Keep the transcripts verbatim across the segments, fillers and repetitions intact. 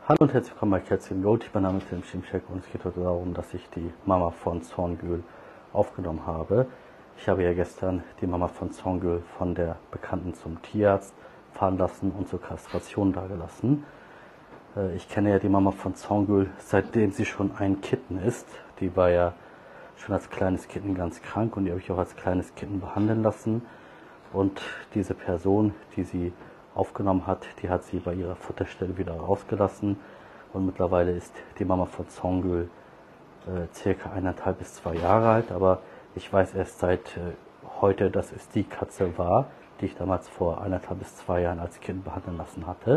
Hallo und herzlich willkommen bei Kätzchen Gold. Mein Name ist Tim Schimschek und es geht heute darum, dass ich die Mama von Zorngül aufgenommen habe. Ich habe ja gestern die Mama von Zorngül von der Bekannten zum Tierarzt fahren lassen und zur Kastration dagelassen. Ich kenne ja die Mama von Zorngül, seitdem sie schon ein Kitten ist. Die war ja schon als kleines Kitten ganz krank und die habe ich auch als kleines Kitten behandeln lassen. Und diese Person, die sie aufgenommen hat, die hat sie bei ihrer Futterstelle wieder rausgelassen. Und mittlerweile ist die Mama von Zorngül äh, circa eineinhalb bis zwei Jahre alt. Aber ich weiß erst seit äh, heute, dass es die Katze war, die ich damals vor eineinhalb bis zwei Jahren als Kind behandeln lassen hatte.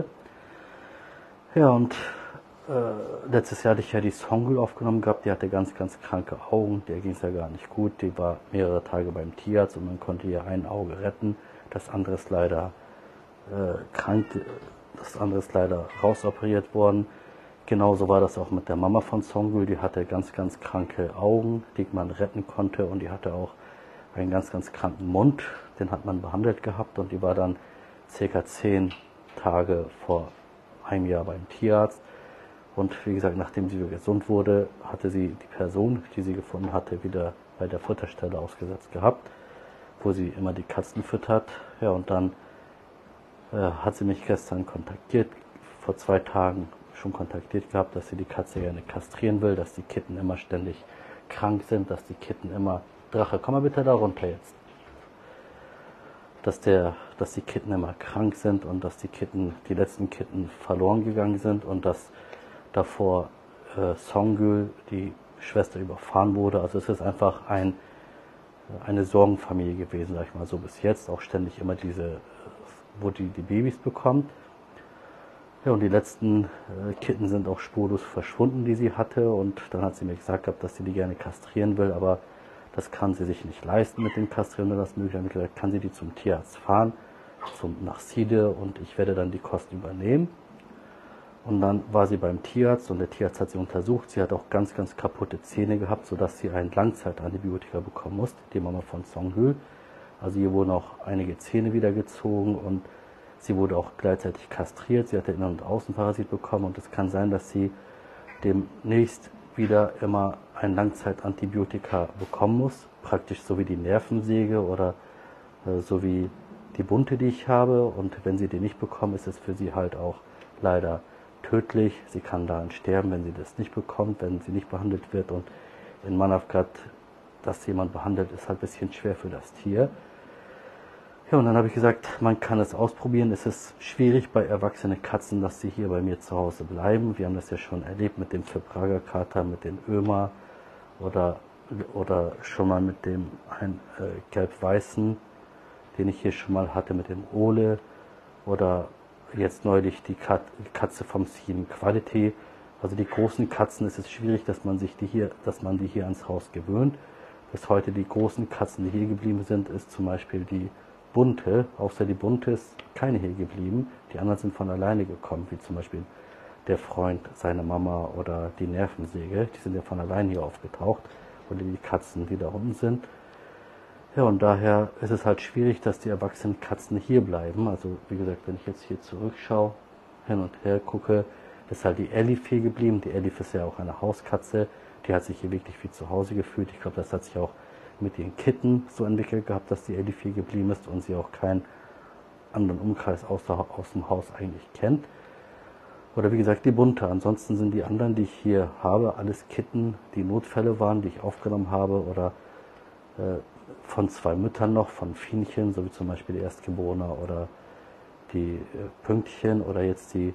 Ja, und äh, letztes Jahr hatte ich ja die Zorngül aufgenommen gehabt. Die hatte ganz, ganz kranke Augen. Der ging es ja gar nicht gut. Die war mehrere Tage beim Tierarzt und man konnte ihr ein Auge retten. Das andere ist leider äh, krank. Das andere ist leider rausoperiert worden. Genauso war das auch mit der Mama von Zorngül. Die hatte ganz, ganz kranke Augen, die man retten konnte. Und die hatte auch einen ganz, ganz kranken Mund. Den hat man behandelt gehabt. Und die war dann circa zehn Tage vor einem Jahr beim Tierarzt. Und wie gesagt, nachdem sie wieder gesund wurde, hatte sie die Person, die sie gefunden hatte, wieder bei der Futterstelle ausgesetzt gehabt, wo sie immer die Katzen füttert. Ja, und dann äh, hat sie mich gestern kontaktiert, vor zwei Tagen schon kontaktiert gehabt, dass sie die Katze gerne kastrieren will, dass die Kitten immer ständig krank sind, dass die Kitten immer... Drache, komm mal bitte da runter jetzt. Dass, der, dass die Kitten immer krank sind und dass die Kitten, die letzten Kitten verloren gegangen sind und dass davor äh, Zorngül, die Schwester, überfahren wurde. Also es ist einfach ein, eine Sorgenfamilie gewesen, sag ich mal so, bis jetzt. Auch ständig immer diese, wo die die Babys bekommt. Ja, und die letzten äh, Kitten sind auch spurlos verschwunden, die sie hatte. Und dann hat sie mir gesagt gehabt, dass sie die gerne kastrieren will, aber das kann sie sich nicht leisten mit dem Kastrieren, wenn das möglich ist. Mittlerweile kann sie die zum Tierarzt fahren, zum, nach Siede, und ich werde dann die Kosten übernehmen. Und dann war sie beim Tierarzt und der Tierarzt hat sie untersucht. Sie hat auch ganz, ganz kaputte Zähne gehabt, sodass sie ein Langzeitantibiotika bekommen musste, die Mama von Zorngül. Also hier wurden auch einige Zähne wieder gezogen und sie wurde auch gleichzeitig kastriert. Sie hatte Innen- und Außenparasit bekommen und es kann sein, dass sie demnächst wieder immer ein Langzeitantibiotika bekommen muss. Praktisch so wie die Nervensäge oder äh, so wie die Bunte, die ich habe. Und wenn sie die nicht bekommt, ist es für sie halt auch leider tödlich. Sie kann daran sterben, wenn sie das nicht bekommt, wenn sie nicht behandelt wird. Und in Manavgat, dass jemand behandelt, ist halt ein bisschen schwer für das Tier. Ja, und dann habe ich gesagt, man kann es ausprobieren. Es ist schwierig bei erwachsenen Katzen, dass sie hier bei mir zu Hause bleiben. Wir haben das ja schon erlebt mit dem Prager-Kater, mit dem Ömer oder, oder schon mal mit dem ein, äh, gelb-weißen, den ich hier schon mal hatte, mit dem Ole, oder jetzt neulich die Kat Katze vom Sien Quality. Also die großen Katzen ist es schwierig, dass man sich die hier, dass man die hier ans Haus gewöhnt. Bis heute die großen Katzen, die hier geblieben sind, ist zum Beispiel die Bunte. Außer die Bunte ist keine hier geblieben. Die anderen sind von alleine gekommen, wie zum Beispiel der Freund, seine Mama oder die Nervensäge. Die sind ja von alleine hier aufgetaucht, oder die Katzen, die da unten sind. Ja, und daher ist es halt schwierig, dass die erwachsenen Katzen hier bleiben. Also wie gesagt, wenn ich jetzt hier zurückschaue, hin und her gucke, ist halt die Elif hier geblieben. Die Elif ist ja auch eine Hauskatze. Die hat sich hier wirklich wie zu Hause gefühlt. Ich glaube, das hat sich auch mit den Kitten so entwickelt gehabt, dass die Elif hier geblieben ist und sie auch keinen anderen Umkreis außer, aus dem Haus eigentlich kennt. Oder wie gesagt, die Bunte. Ansonsten sind die anderen, die ich hier habe, alles Kitten, die Notfälle waren, die ich aufgenommen habe, oder äh, von zwei Müttern noch, von Fienchen, so wie zum Beispiel die Erstgeborene oder die äh, Pünktchen, oder jetzt die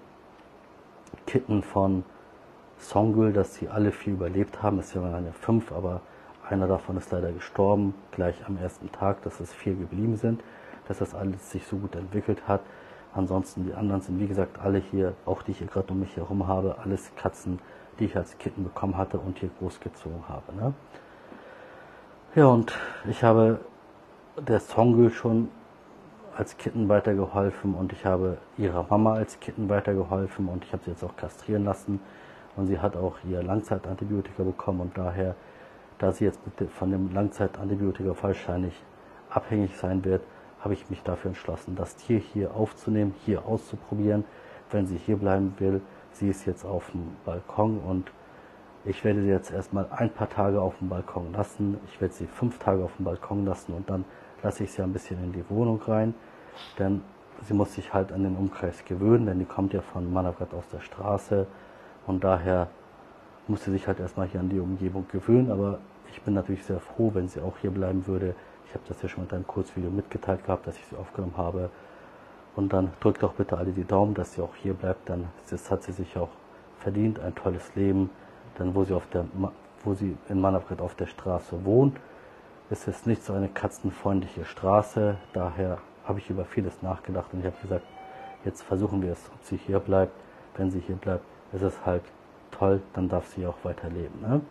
Kitten von Zorngül, dass sie alle vier überlebt haben. Es waren ja fünf, aber einer davon ist leider gestorben, gleich am ersten Tag, dass es vier geblieben sind, dass das alles sich so gut entwickelt hat. Ansonsten die anderen sind, wie gesagt, alle hier, auch die ich hier gerade um mich herum habe, alles Katzen, die ich als Kitten bekommen hatte und hier großgezogen habe. Ne? Ja, und ich habe der Zorngül schon als Kitten weitergeholfen und ich habe ihrer Mama als Kitten weitergeholfen und ich habe sie jetzt auch kastrieren lassen und sie hat auch ihr Langzeitantibiotika bekommen und daher, da sie jetzt von dem Langzeitantibiotika wahrscheinlich abhängig sein wird, habe ich mich dafür entschlossen, das Tier hier aufzunehmen, hier auszuprobieren. Wenn sie hier bleiben will, sie ist jetzt auf dem Balkon und ich werde sie jetzt erstmal ein paar Tage auf dem Balkon lassen. Ich werde sie fünf Tage auf dem Balkon lassen und dann lasse ich sie ein bisschen in die Wohnung rein, denn sie muss sich halt an den Umkreis gewöhnen, denn die kommt ja von Manavgat aus der Straße und daher muss sie sich halt erstmal hier an die Umgebung gewöhnen, aber ich bin natürlich sehr froh, wenn sie auch hier bleiben würde. Ich habe das ja schon mit einem Kurzvideo mitgeteilt gehabt, dass ich sie aufgenommen habe. Und dann drückt doch bitte alle die Daumen, dass sie auch hier bleibt, denn das hat sie sich auch verdient, ein tolles Leben. Denn wo sie, auf der, wo sie in Manavgat auf der Straße wohnt, ist es nicht so eine katzenfreundliche Straße. Daher habe ich über vieles nachgedacht und ich habe gesagt, jetzt versuchen wir es, ob sie hier bleibt. Wenn sie hier bleibt, ist es halt toll, dann darf sie auch weiterleben. Ne?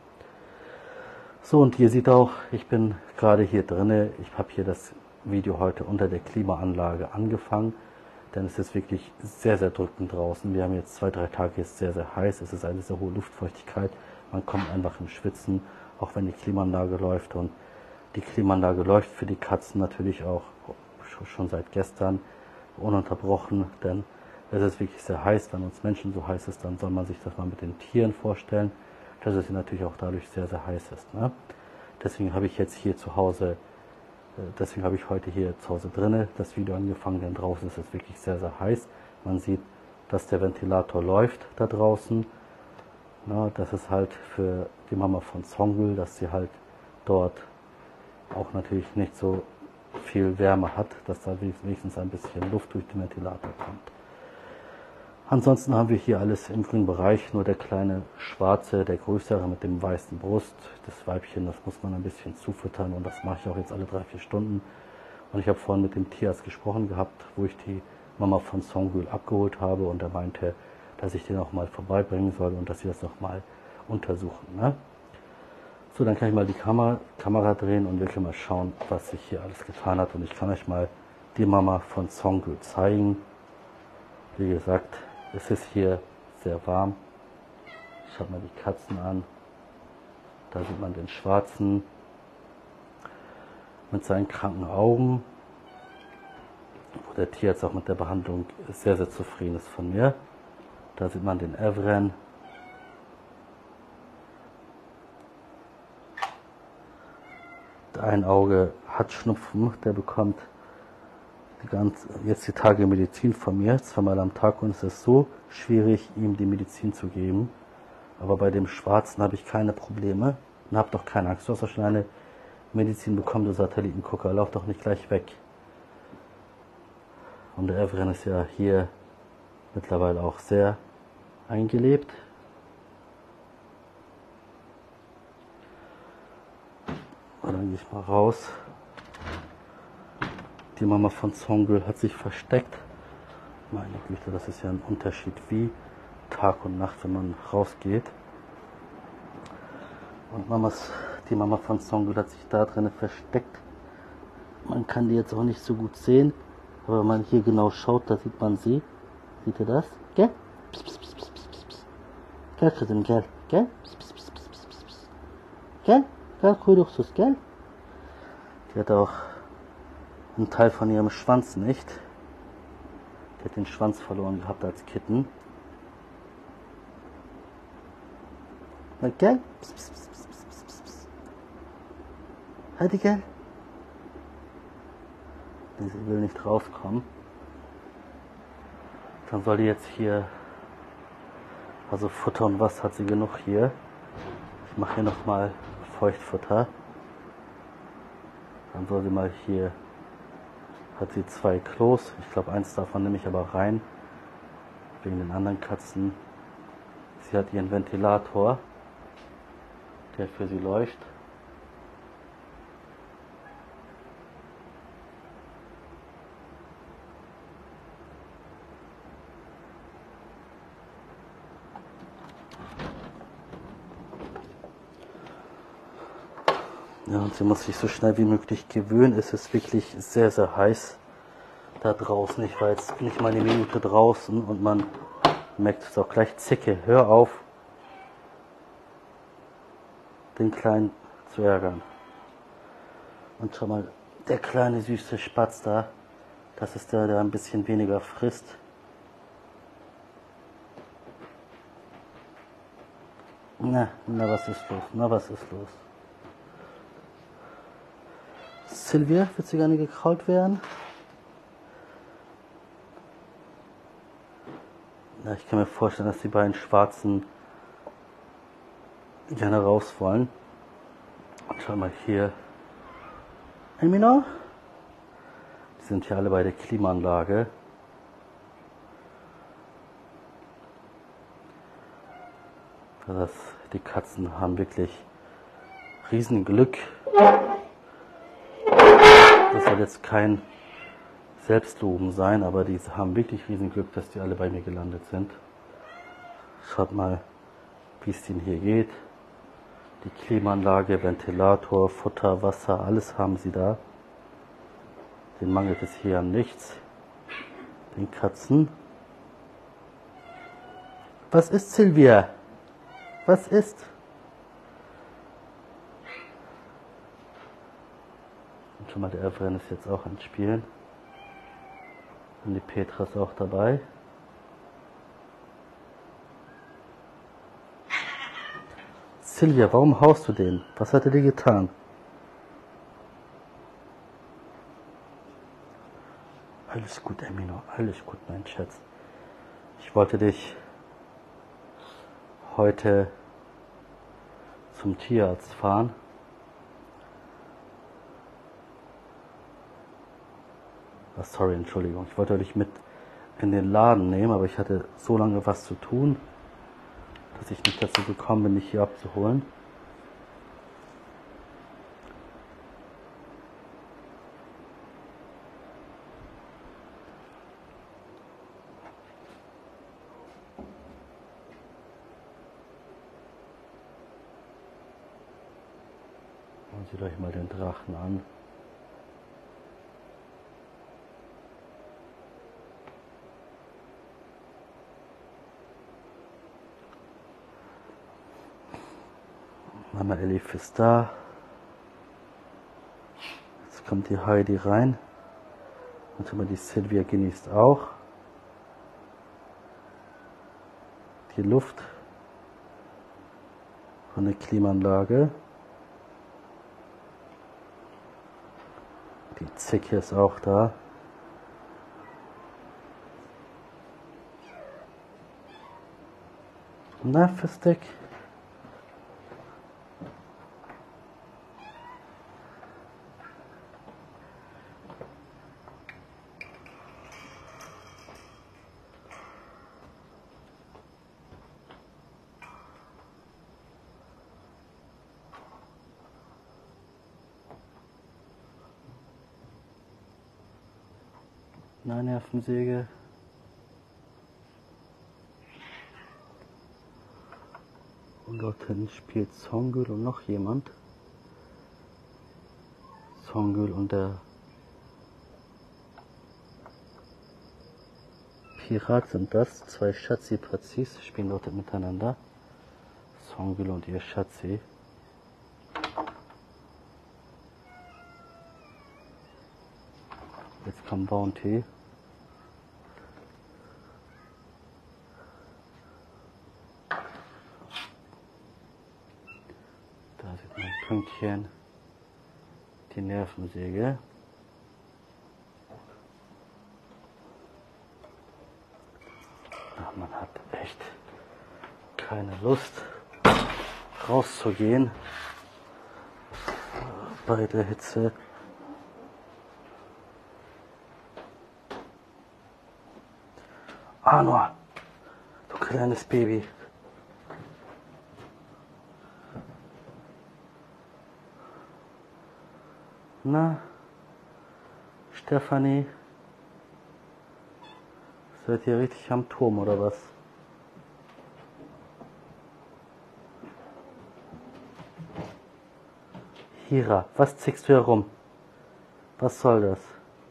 So, und ihr seht auch, ich bin gerade hier drinne. Ich habe hier das Video heute unter der Klimaanlage angefangen, denn es ist wirklich sehr, sehr drückend draußen. Wir haben jetzt zwei, drei Tage, jetzt sehr, sehr heiß. Es ist eine sehr hohe Luftfeuchtigkeit. Man kommt einfach ins Schwitzen, auch wenn die Klimaanlage läuft. Und die Klimaanlage läuft für die Katzen natürlich auch schon seit gestern ununterbrochen, denn es ist wirklich sehr heiß. Wenn uns Menschen so heiß ist, dann soll man sich das mal mit den Tieren vorstellen, dass es natürlich auch dadurch sehr, sehr heiß ist. Ne? Deswegen habe ich jetzt hier zu Hause Deswegen habe ich heute hier zu Hause drinne das Video angefangen, denn draußen ist es wirklich sehr, sehr heiß. Man sieht, dass der Ventilator läuft da draußen. Na, das ist halt für die Mama von Songül, dass sie halt dort auch natürlich nicht so viel Wärme hat, dass da wenigstens ein bisschen Luft durch den Ventilator kommt. Ansonsten haben wir hier alles im grünen Bereich, nur der kleine schwarze, der größere mit dem weißen Brust, das Weibchen, das muss man ein bisschen zufüttern und das mache ich auch jetzt alle drei, vier Stunden. Und ich habe vorhin mit dem Tierarzt gesprochen gehabt, wo ich die Mama von Songül abgeholt habe und er meinte, dass ich den auch mal vorbeibringen soll und dass sie das noch mal untersuchen. Ne? So, dann kann ich mal die Kamera, Kamera drehen und wirklich mal schauen, was sich hier alles getan hat. Und ich kann euch mal die Mama von Songül zeigen. Wie gesagt, es ist hier sehr warm. Schaut mal die Katzen an. Da sieht man den Schwarzen mit seinen kranken Augen, wo der Tierarzt auch mit der Behandlung sehr, sehr zufrieden ist von mir. Da sieht man den Evren. Ein Auge hat Schnupfen, der bekommt die ganze, jetzt die Tage Medizin von mir, zweimal am Tag, und es ist so schwierig, ihm die Medizin zu geben. Aber bei dem Schwarzen habe ich keine Probleme und habe doch keine Angst. Du hast doch schon eine Medizin bekommen, du Satellitengucker, lauf doch nicht gleich weg. Und der Evren ist ja hier mittlerweile auch sehr eingelebt. Und dann gehe ich mal raus. Die Mama von Songül hat sich versteckt. Meine Güte, das ist ja ein Unterschied wie Tag und Nacht, wenn man rausgeht. Und Mamas, die Mama von Songül hat sich da drinnen versteckt. Man kann die jetzt auch nicht so gut sehen, aber wenn man hier genau schaut, da sieht man sie. Seht ihr das? Gell? Pss, pss, pss, pss, pss, pss. Gell, Christian, gell? Gell? Pss, pss, pss, pss, pss, pss, pss. Gell? Gell, Kuduchsus, gell? Die hat auch einen Teil von ihrem Schwanz nicht. Die hat den Schwanz verloren gehabt als Kitten. Na, gell? Pss, pss, pss, pss, pss, pss, pss. Halt die, gell? Sie will nicht rauskommen. Dann soll die jetzt hier, also Futter und Wasser hat sie genug hier. Ich mache hier nochmal Feuchtfutter. Dann soll sie mal hier, hat sie zwei Klos. Ich glaube, eins davon nehme ich aber rein, wegen den anderen Katzen. Sie hat ihren Ventilator, der für sie läuft. Ja, und sie muss sich so schnell wie möglich gewöhnen. Es ist wirklich sehr, sehr heiß da draußen. Ich war jetzt nicht mal eine Minute draußen und man merkt es auch gleich. Zicke, hör auf, den Kleinen zu ärgern. Und schau mal, der kleine süße Spatz da, das ist der, der ein bisschen weniger frisst. Na, na, was ist los? Na, was ist los? Sylvia, wird sie gerne gekraut werden? Ja, ich kann mir vorstellen, dass die beiden Schwarzen gerne raus wollen. Und schau mal hier. Emina? Die sind hier alle bei der Klimaanlage. Das, die Katzen haben wirklich Riesenglück. Das soll jetzt kein Selbstloben sein, aber die haben wirklich Riesenglück, dass die alle bei mir gelandet sind. Schaut mal, wie es denen hier geht. Die Klimaanlage, Ventilator, Futter, Wasser, alles haben sie da. Den mangelt es hier an nichts. Den Katzen. Was ist, Sylvia? Was ist? Und schon mal der Evren ist jetzt auch ans Spielen. Und die Petra ist auch dabei. Sylvia, warum haust du den? Was hat er dir getan? Alles gut, Emino, alles gut, mein Schatz. Ich wollte dich heute zum Tierarzt fahren. Oh, sorry, Entschuldigung. Ich wollte dich mit in den Laden nehmen, aber ich hatte so lange was zu tun, dass ich nicht dazu gekommen bin, dich hier abzuholen. Und seht euch mal den Drachen an. Mama Elif ist da. Jetzt kommt die Heidi rein. Und schon mal die Sylvia genießt auch die Luft von der Klimaanlage. Die Zicke ist auch da. Na, Fistek. Na, Nervensäge. Und dort hinten spielt Songül und noch jemand. Songül und der Pirat sind das. Zwei Schatzi-Pazis spielen dort miteinander. Songül und ihr Schatzi. Jetzt kommt Bounty. Da sieht man ein Pünktchen. Die Nervensäge. Ach, man hat echt keine Lust rauszugehen bei der Hitze. Anwar, du kleines Baby. Na, Stefanie, seid ihr richtig am Turm oder was? Hira, was zickst du herum? Was soll das?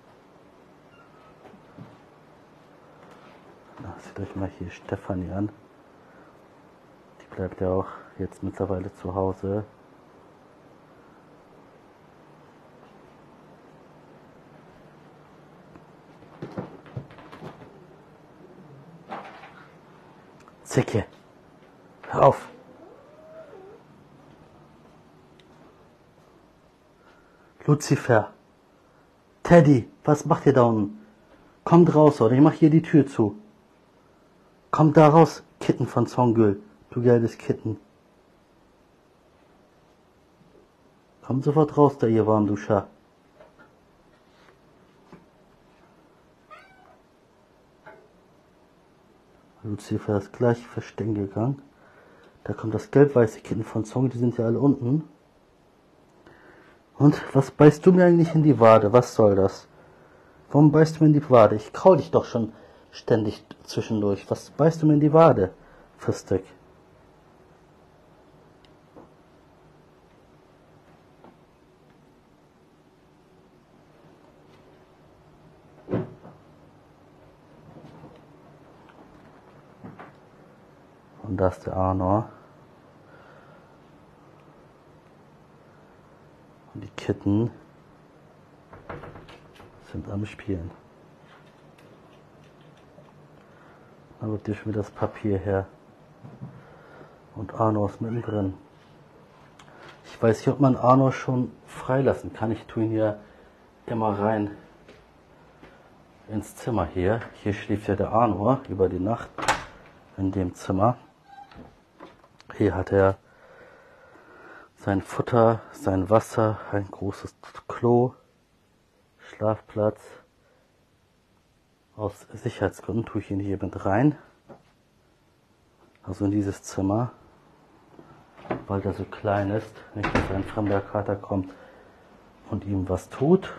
Na, seht euch mal hier Stefanie an. Die bleibt ja auch jetzt mittlerweile zu Hause. Zicke, hör auf. Lucifer, Teddy, was macht ihr da unten? Kommt raus, oder ich mach hier die Tür zu. Kommt da raus, Kitten von Songül, du gelbes Kitten. Kommt sofort raus, da ihr Warmduscher. Lucifer ist gleich verstecken gegangen. Da kommt das gelb-weiße Kitten von Songül, die sind ja alle unten. Und was beißt du mir eigentlich in die Wade? Was soll das? Warum beißt du mir in die Wade? Ich kraul dich doch schon ständig zwischendurch. Was beißt du mir in die Wade, Fistek? Und da ist der Arnor. Und die Kitten sind am Spielen. Da wird dir schon wieder das Papier her. Und Arno ist mittendrin. Ich weiß nicht, ob man Arno schon freilassen kann. Ich tue ihn ja immer rein ins Zimmer hier. Hier schläft ja der Arno über die Nacht in dem Zimmer. Hier hat er sein Futter, sein Wasser, ein großes Klo, Schlafplatz. Aus Sicherheitsgründen tue ich ihn hier mit rein. Also in dieses Zimmer, weil er so klein ist. Nicht, dass ein fremder Kater kommt und ihm was tut.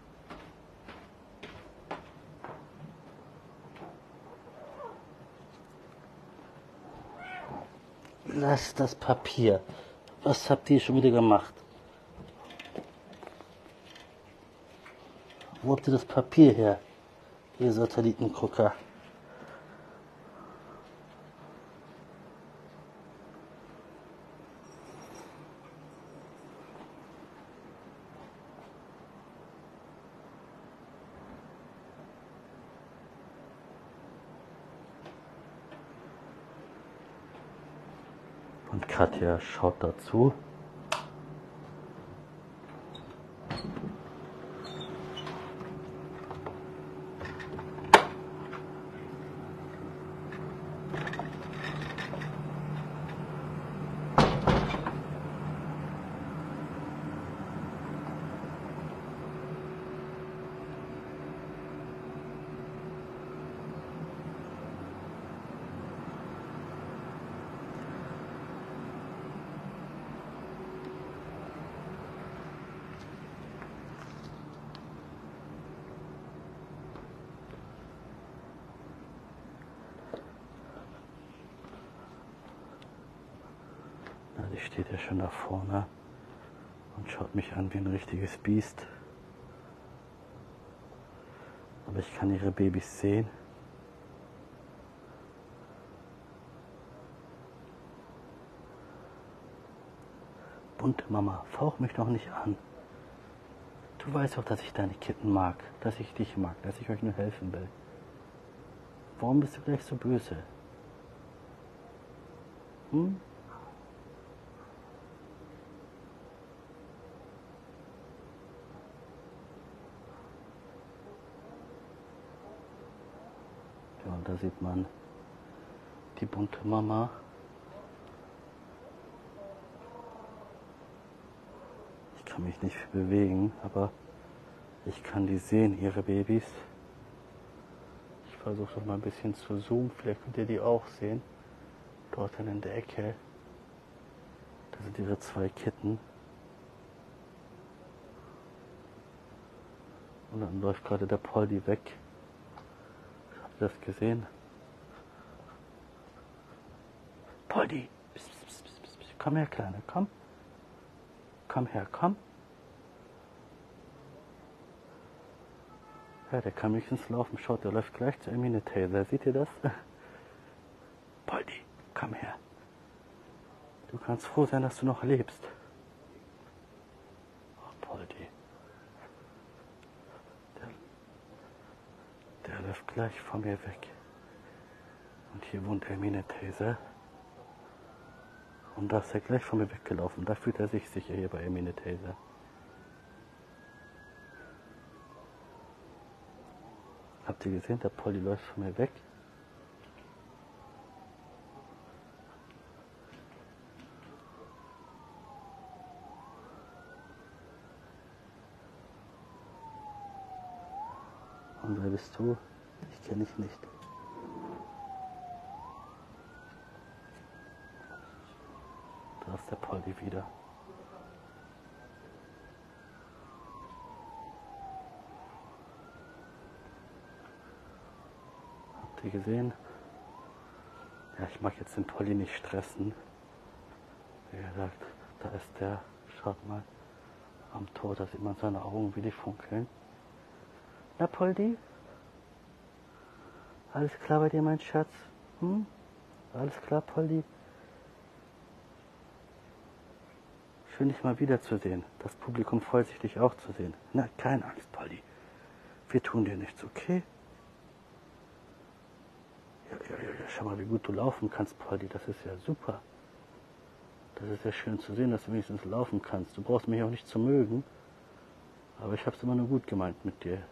Lass das Papier. Was habt ihr schon wieder gemacht? Wo habt ihr das Papier her, ihr Satellitengucker? Und Katja schaut dazu. Die steht ja schon da vorne und schaut mich an wie ein richtiges Biest. Aber ich kann ihre Babys sehen. Bunte Mama, fauch mich doch nicht an. Du weißt doch, dass ich deine Kitten mag, dass ich dich mag, dass ich euch nur helfen will. Warum bist du gleich so böse? Hm? Ja, und da sieht man die bunte Mama. Ich kann mich nicht bewegen, aber ich kann die sehen, ihre Babys. Ich versuche noch mal ein bisschen zu zoomen, vielleicht könnt ihr die auch sehen. Dort in der Ecke. Da sind ihre zwei Kitten. Und dann läuft gerade der Poldi weg. Habt ihr das gesehen? Poldi! Psst, psst, psst, psst, psst. Komm her, Kleine, komm. Komm her, komm. Ja, der kann wenigstens laufen. Schaut, der läuft gleich zu Hermine Taser. Seht ihr das? Poldi, komm her. Du kannst froh sein, dass du noch lebst. Oh, Poldi. Der, der läuft gleich von mir weg. Und hier wohnt Hermine Taser. Und da ist er gleich von mir weggelaufen. Da fühlt er sich sicher hier bei Hermine Taser. Habt ihr gesehen, der Polly läuft von mir weg. Und wer bist du? Ich kenne dich nicht. Da ist der Polly wieder. Habt ihr gesehen? Ja, ich mag jetzt den Polly nicht stressen. Wie gesagt, da ist der, schaut mal, am Tor, da sieht man seine Augen, wie die funkeln. Na Polly? Alles klar bei dir, mein Schatz? Hm? Alles klar, Polly? Schön, dich mal wiederzusehen. Das Publikum freut sich, dich auch zu sehen. Na, keine Angst, Polly. Wir tun dir nichts, okay? Ja, ja, ja, ja, schau mal, wie gut du laufen kannst, Polly. Das ist ja super. Das ist ja schön zu sehen, dass du wenigstens laufen kannst. Du brauchst mich auch nicht zu mögen. Aber ich habe es immer nur gut gemeint mit dir.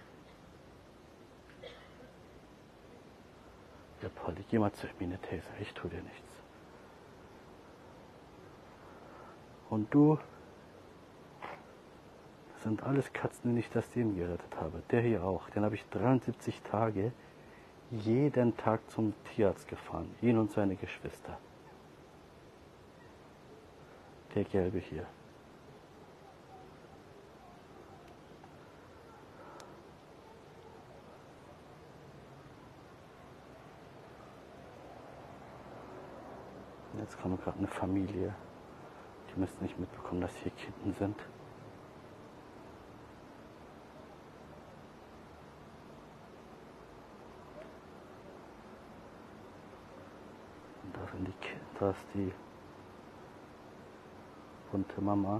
Ja, Polly, geh mal zu mir, Taser. Ich tue dir nichts. Und du? Das sind alles Katzen, die ich das Leben gerettet habe. Der hier auch. Den habe ich dreiundsiebzig Tage jeden Tag zum Tierarzt gefahren. Ihn und seine Geschwister. Der gelbe hier. Jetzt kommt gerade eine Familie. Die müssen nicht mitbekommen, dass hier Kitten sind. Und da sind die Kitten, da ist die bunte Mama.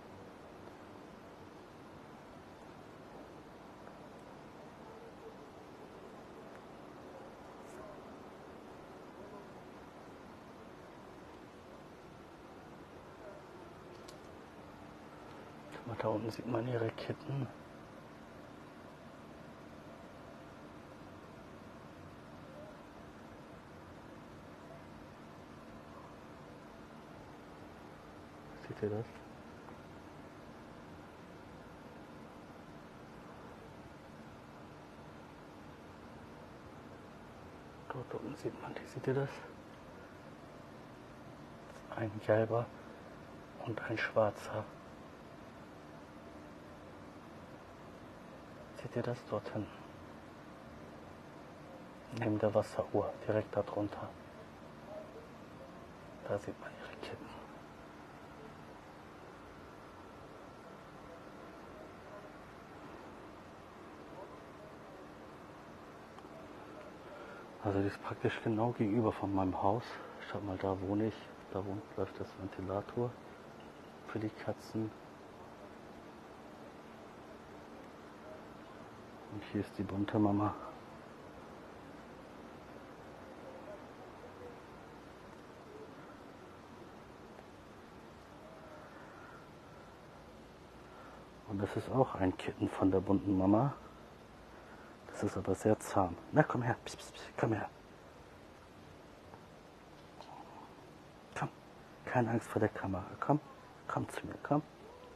Da unten sieht man ihre Kitten. Seht ihr das? Dort unten sieht man die. Seht ihr das? Ein gelber und ein schwarzer. Seht ihr das dort hinten? Neben der Wasseruhr, direkt darunter. Da sieht man ihre Kitten. Also die ist praktisch genau gegenüber von meinem Haus. Schaut mal, da wohne ich. Da wohnt, läuft das Ventilator für die Katzen. Und hier ist die bunte Mama. Und das ist auch ein Kitten von der bunten Mama. Das ist aber sehr zahm. Na, komm her. Psst, psst, psst, komm her. Komm. Keine Angst vor der Kamera. Komm. Komm zu mir. Komm.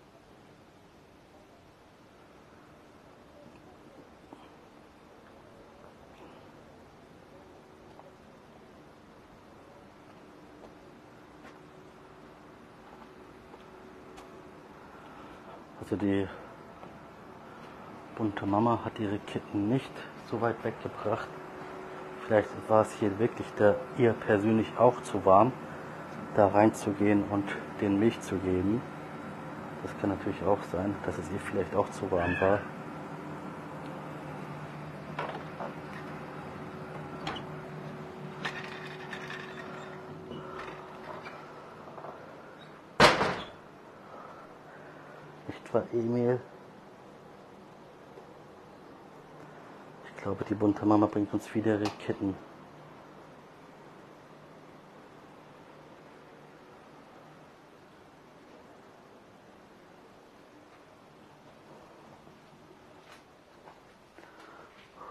Also die bunte Mama hat ihre Kitten nicht so weit weggebracht. Vielleicht war es hier wirklich der, ihr persönlich auch zu warm, da reinzugehen und den Milch zu geben. Das kann natürlich auch sein, dass es ihr vielleicht auch zu warm war. Nicht wahr, Emil? Ich glaube, die bunte Mama bringt uns wieder ihre Kitten.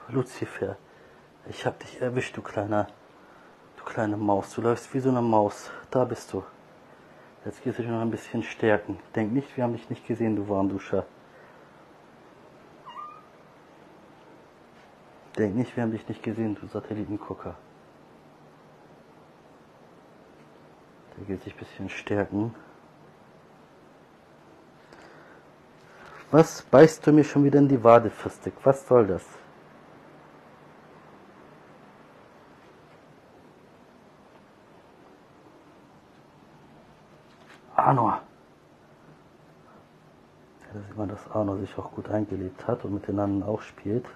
Lucifer, ich hab dich erwischt, du kleiner, du kleine Maus. Du läufst wie so eine Maus. Da bist du. Jetzt gehst du dich noch ein bisschen stärken. Denk nicht, wir haben dich nicht gesehen, du Warmduscher. Denk nicht, wir haben dich nicht gesehen, du Satellitengucker. Der geht sich ein bisschen stärken. Was beißt du mir schon wieder in die Wade, Fistik? Was soll das? Arnor. Ja, da sieht man, dass Arnor sich auch gut eingelebt hat und mit den anderen auch spielt.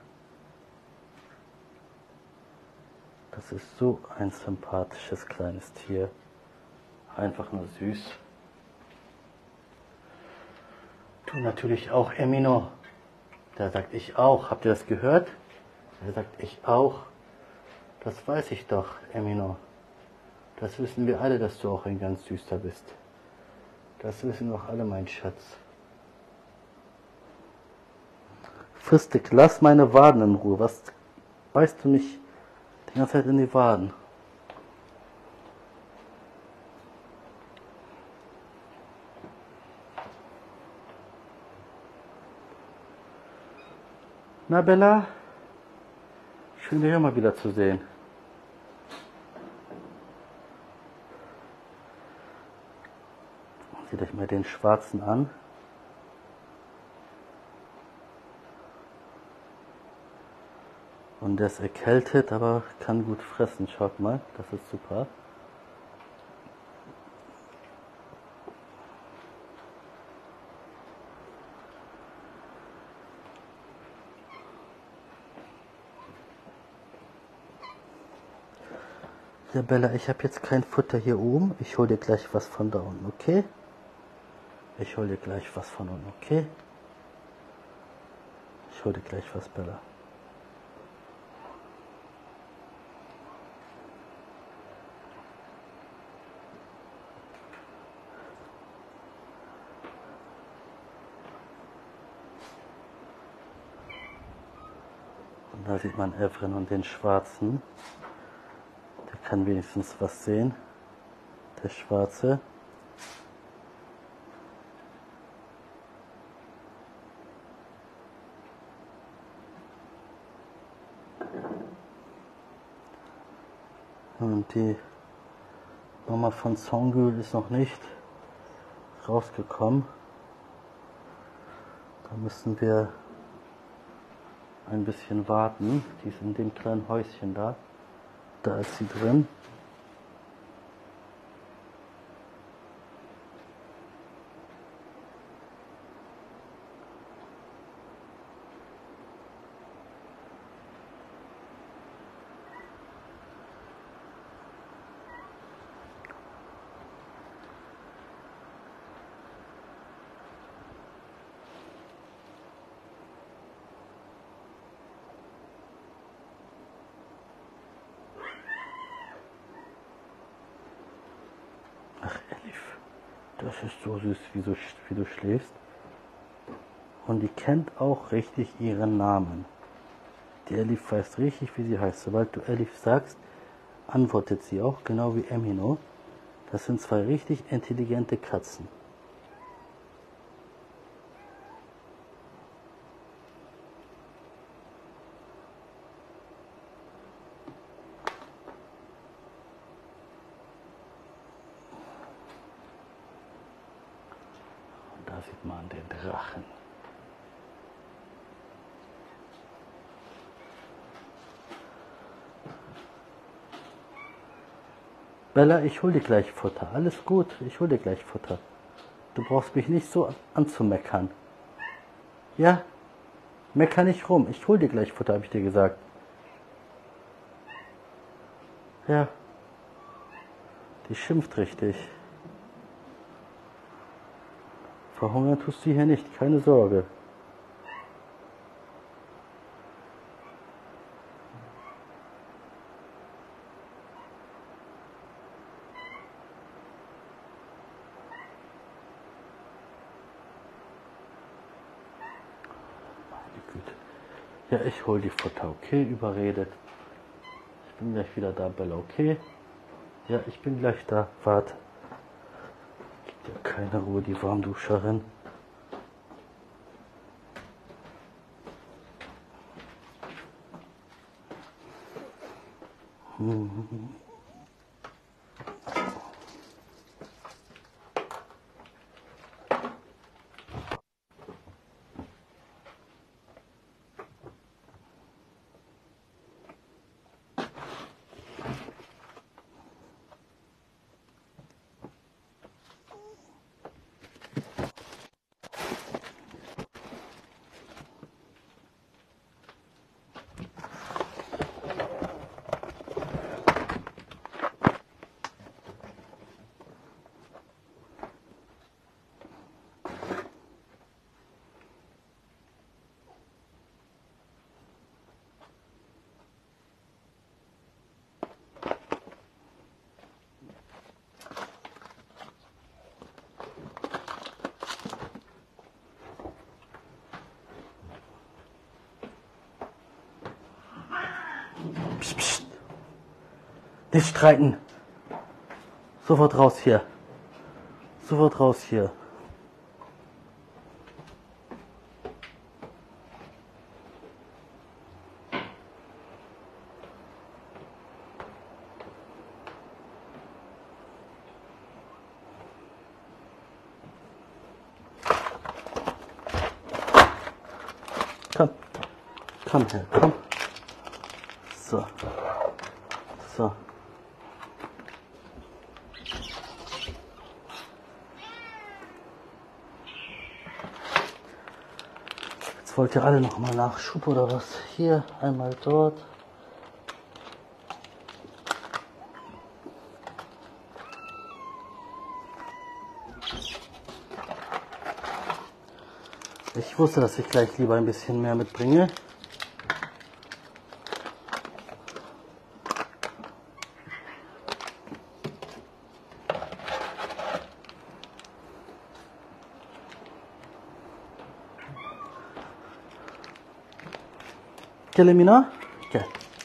Das ist so ein sympathisches kleines Tier. Einfach nur süß. Du natürlich auch, Emino. Der sagt ich auch. Habt ihr das gehört? Der sagt ich auch. Das weiß ich doch, Emino. Das wissen wir alle, dass du auch ein ganz Süßer bist. Das wissen doch alle, mein Schatz. Fistik, lass meine Waden in Ruhe. Was beißt du mich die ganze Zeit in die Waden? Na Bella, schön dich mal wieder zu sehen. Seht euch mal den Schwarzen an. Und der ist erkältet, aber kann gut fressen. Schaut mal, das ist super. Ja, Bella, ich habe jetzt kein Futter hier oben. Ich hole dir gleich was von da unten, okay? Ich hole dir gleich was von unten, okay? Ich hole dir gleich was, Bella. Und da sieht man Evren und den Schwarzen. Der kann wenigstens was sehen. Der Schwarze. Und die Mama von Songül ist noch nicht rausgekommen. Da müssen wir ein bisschen warten. Die ist in dem kleinen Häuschen da. Da ist sie drin. Ach, Elif, das ist so süß, wie du, wie du schläfst. Und die kennt auch richtig ihren Namen. Die Elif weiß richtig, wie sie heißt. Sobald du Elif sagst, antwortet sie auch, genau wie Emino. Das sind zwei richtig intelligente Katzen. Und da sieht man den Drachen. Bella, ich hol dir gleich Futter. Alles gut, ich hol dir gleich Futter. Du brauchst mich nicht so anzumeckern. Ja? Mecker nicht rum. Ich hol dir gleich Futter, habe ich dir gesagt. Ja. Die schimpft richtig. Verhungern tust du hier nicht, keine Sorge. Meine Güte. Ja, ich hol die Futter, okay? Überredet. Ich bin gleich wieder da, Bella, okay? Ja, ich bin gleich da. Warte. Gibt ja keine Ruhe, die Warmduscherin. Hm. Psst, psst. Nicht streiten. Sofort raus hier. Sofort raus hier. Komm. Komm her, komm. So. So. Jetzt wollt ihr alle noch mal Nachschub oder was? Hier, einmal dort. Ich wusste, dass ich gleich lieber ein bisschen mehr mitbringe. Kelemina? Okay.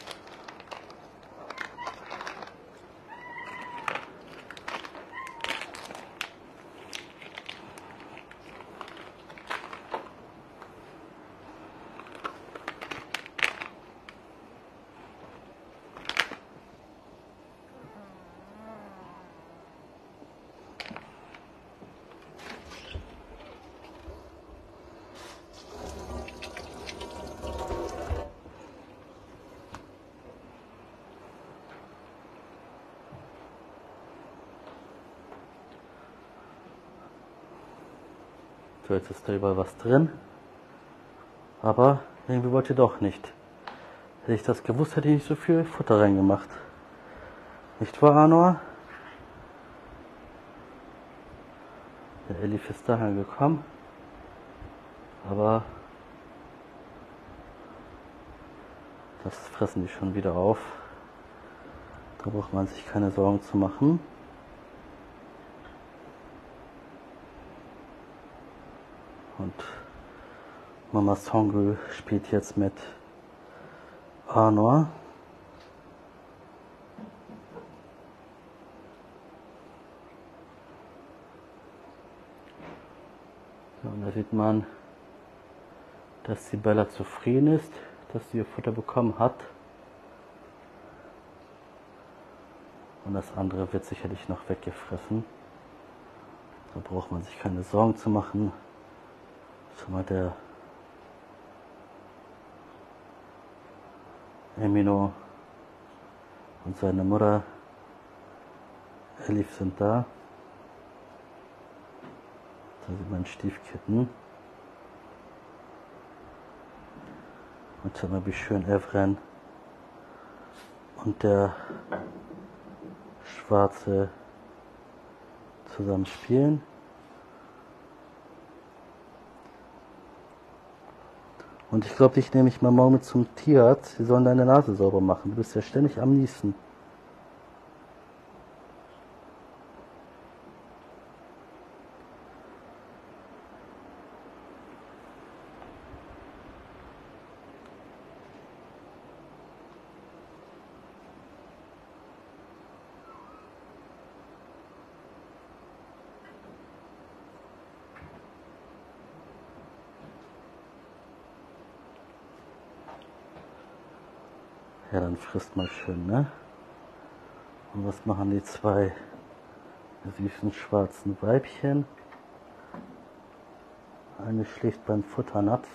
So, jetzt ist da überall was drin. Aber irgendwie wollt ihr doch nicht. Hätte ich das gewusst, hätte ich nicht so viel Futter reingemacht. Nicht wahr, Anor? Der Elif ist daher gekommen. Aber das fressen die schon wieder auf. Da braucht man sich keine Sorgen zu machen. Und Mama Songül spielt jetzt mit Anor. Ja, und da sieht man, dass die Bella zufrieden ist, dass sie ihr Futter bekommen hat. Und das andere wird sicherlich noch weggefressen. Da braucht man sich keine Sorgen zu machen. Schon mal der Emino und seine Mutter Elif sind da. Da sieht man Stiefkitten. Und schau mal, wie schön Evren und der Schwarze zusammen spielen. Und ich glaube, dich nehme ich mal morgen mit zum Tierarzt. Sie sollen deine Nase sauber machen. Du bist ja ständig am Niesen. Ja, dann frisst mal schön, ne? Und was machen die zwei süßen schwarzen Weibchen? Eine schläft beim Futternapf.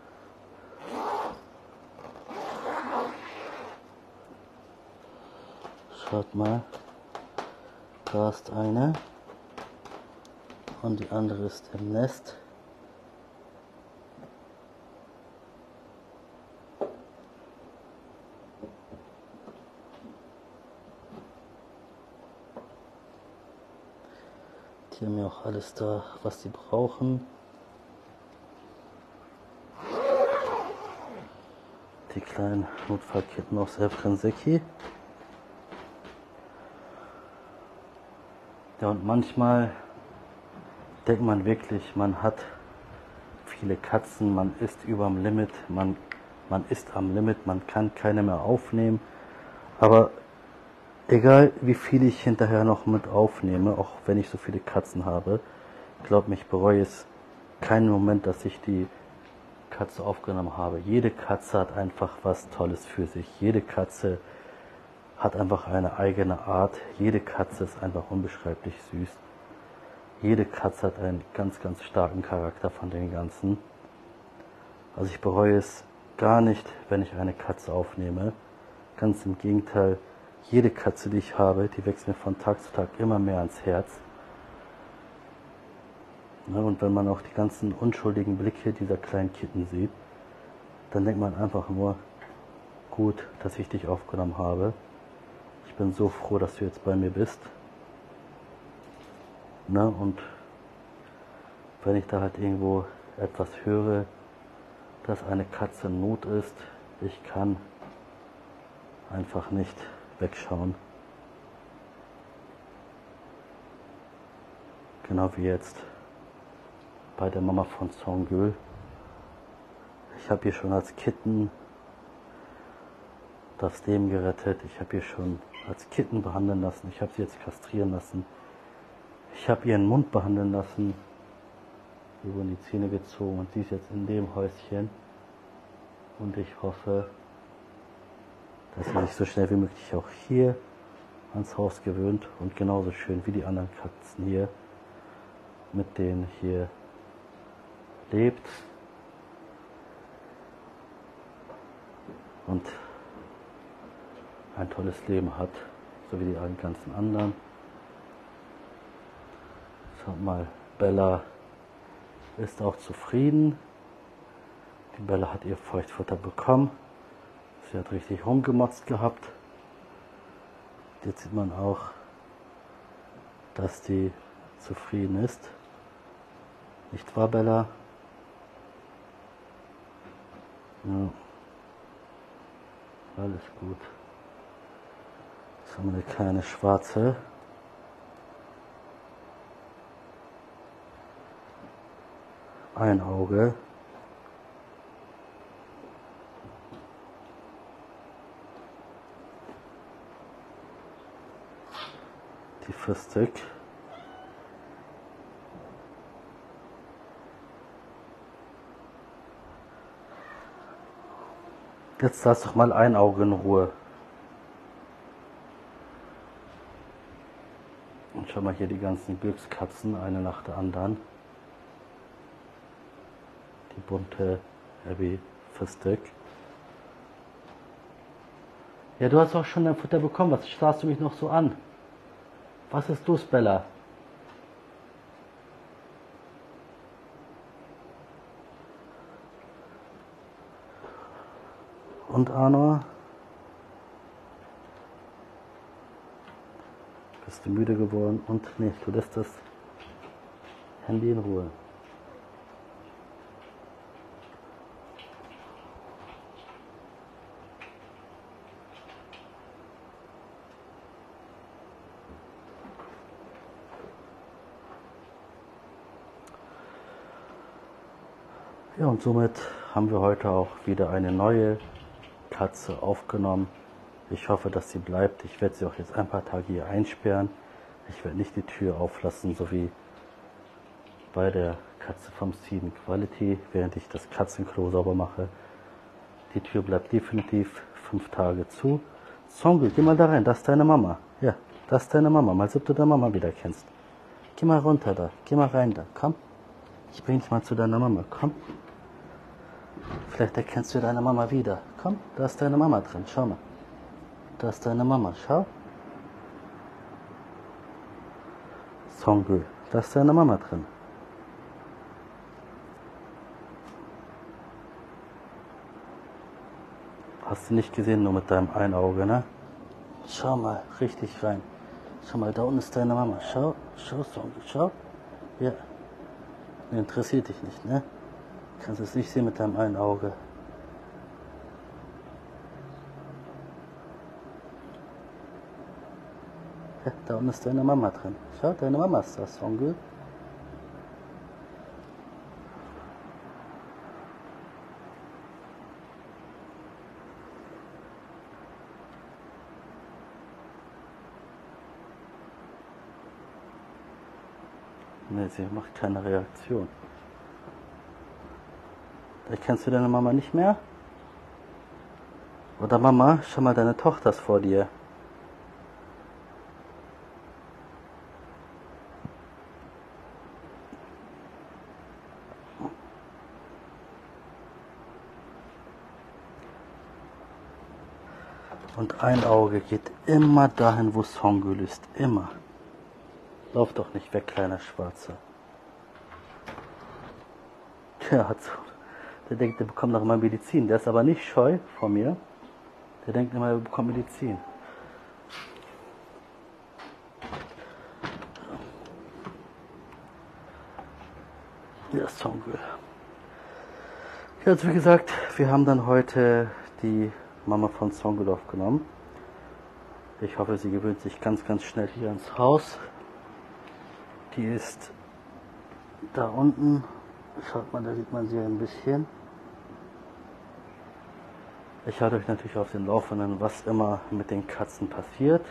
Schaut mal, da ist eine und die andere ist im Nest. Die haben ja auch alles da, was sie brauchen. Die kleinen Notfallkitten aus Elfrinseki. Ja, und manchmal denkt man wirklich, man hat viele Katzen, man ist überm Limit, man, man ist am Limit, man kann keine mehr aufnehmen. Aber egal wie viel ich hinterher noch mit aufnehme, auch wenn ich so viele Katzen habe, glaub mich, bereue es keinen Moment, dass ich die Katze aufgenommen habe. Jede Katze hat einfach was Tolles für sich. Jede Katze hat einfach eine eigene Art. Jede Katze ist einfach unbeschreiblich süß. Jede Katze hat einen ganz, ganz starken Charakter von den ganzen. Also ich bereue es gar nicht, wenn ich eine Katze aufnehme. Ganz im Gegenteil, jede Katze, die ich habe, die wächst mir von Tag zu Tag immer mehr ans Herz. Ja, und wenn man auch die ganzen unschuldigen Blicke dieser kleinen Kitten sieht, dann denkt man einfach nur, gut, dass ich dich aufgenommen habe. Ich bin so froh, dass du jetzt bei mir bist. Na, und wenn ich da halt irgendwo etwas höre, dass eine Katze in Not ist, ich kann einfach nicht wegschauen. Genau wie jetzt bei der Mama von Songül. Ich habe ihr schon als Kitten das Leben gerettet. Ich habe ihr schon als Kitten behandeln lassen. Ich habe sie jetzt kastrieren lassen. Ich habe ihren Mund behandeln lassen. Ihr wurden die Zähne gezogen und sie ist jetzt in dem Häuschen. Und ich hoffe, dass sie sich so schnell wie möglich auch hier ans Haus gewöhnt und genauso schön wie die anderen Katzen hier, mit denen hier lebt und ein tolles Leben hat, so wie die ganzen anderen. Schaut mal, Bella ist auch zufrieden. Die Bella hat ihr Feuchtfutter bekommen. Sie hat richtig rumgemotzt gehabt. Jetzt sieht man auch, dass die zufrieden ist. Nicht wahr, Bella? Ja. Alles gut. Jetzt haben wir eine kleine schwarze. Ein Auge. Die Fistik. Jetzt lass doch mal ein Auge in Ruhe. Und schau mal hier die ganzen Glückskatzen, eine nach der anderen. Die bunte Abby Fistik. Ja, du hast auch schon dein Futter bekommen. Was starrst du mich noch so an? Was ist los, Bella? Und Arno? Bist du müde geworden? Und nee, du lässt das Handy in Ruhe. Ja, und somit haben wir heute auch wieder eine neue Katze aufgenommen. Ich hoffe, dass sie bleibt. Ich werde sie auch jetzt ein paar Tage hier einsperren. Ich werde nicht die Tür auflassen, so wie bei der Katze vom Steven Quality, während ich das Katzenklo sauber mache. Die Tür bleibt definitiv fünf Tage zu. Songül, geh mal da rein, das ist deine Mama. Ja, das ist deine Mama. Mal, ob du deine Mama wieder kennst. Geh mal runter da, geh mal rein da, komm. Ich bring dich mal zu deiner Mama, komm. Vielleicht erkennst du deine Mama wieder. Komm, da ist deine Mama drin, schau mal. Da ist deine Mama, schau. Songül, da ist deine Mama drin. Hast du nicht gesehen, nur mit deinem einen Auge, ne? Schau mal, richtig rein. Schau mal, da unten ist deine Mama. Schau, schau, Songül, schau. Ja. Interessiert dich nicht, ne? Kannst es nicht sehen mit deinem einen Auge. Ja, da unten ist deine Mama drin. Schau, deine Mama ist das, Songül. Ne, sie macht keine Reaktion. Erkennst du deine Mama nicht mehr? Oder Mama, schau mal, deine Tochter ist vor dir. Und ein Auge geht immer dahin, wo Songül ist. Immer. Lauf doch nicht weg, kleiner Schwarzer. Der hat so. Der denkt, der bekommt noch mal Medizin. Der ist aber nicht scheu vor mir. Der denkt immer, er bekommt Medizin. Der Songül. Ja, also wie gesagt, wir haben dann heute die Mama von Songül aufgenommen. Ich hoffe, sie gewöhnt sich ganz, ganz schnell hier ins Haus. Die ist da unten. Schaut mal, da sieht man sie ein bisschen. Ich halte euch natürlich auf den Laufenden, was immer mit den Katzen passiert.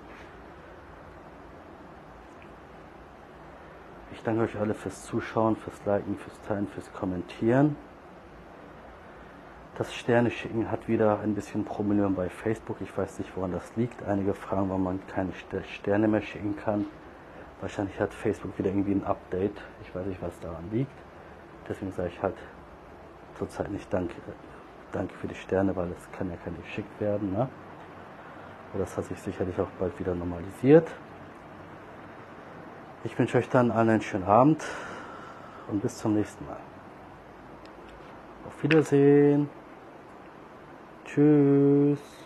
Ich danke euch alle fürs Zuschauen, fürs Liken, fürs Teilen, fürs Kommentieren. Das Sterne-Schicken hat wieder ein bisschen Probleme bei Facebook. Ich weiß nicht, woran das liegt. Einige fragen, warum man keine Sterne mehr schicken kann. Wahrscheinlich hat Facebook wieder irgendwie ein Update. Ich weiß nicht, was daran liegt. Deswegen sage ich halt zurzeit nicht Danke, danke für die Sterne, weil es kann ja keine geschickt werden. Ne? Aber das hat sich sicherlich auch bald wieder normalisiert. Ich wünsche euch dann allen einen schönen Abend und bis zum nächsten Mal. Auf Wiedersehen. Tschüss.